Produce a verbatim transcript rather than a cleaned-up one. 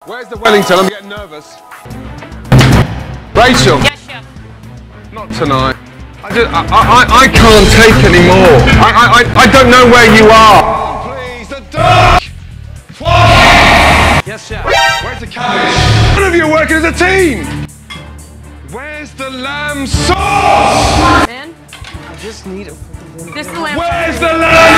Where's the Wellington? I'm getting nervous. Rachel. Yes, chef. Not tonight. I, just, I, I, I can't take any more. I, I, I don't know where you are. Oh, please, the duck. Yes, chef. Where's the cabbage? None of you are working as a team. Where's the lamb sauce? Man, I just need a... this is the lamb. Where's the lamb?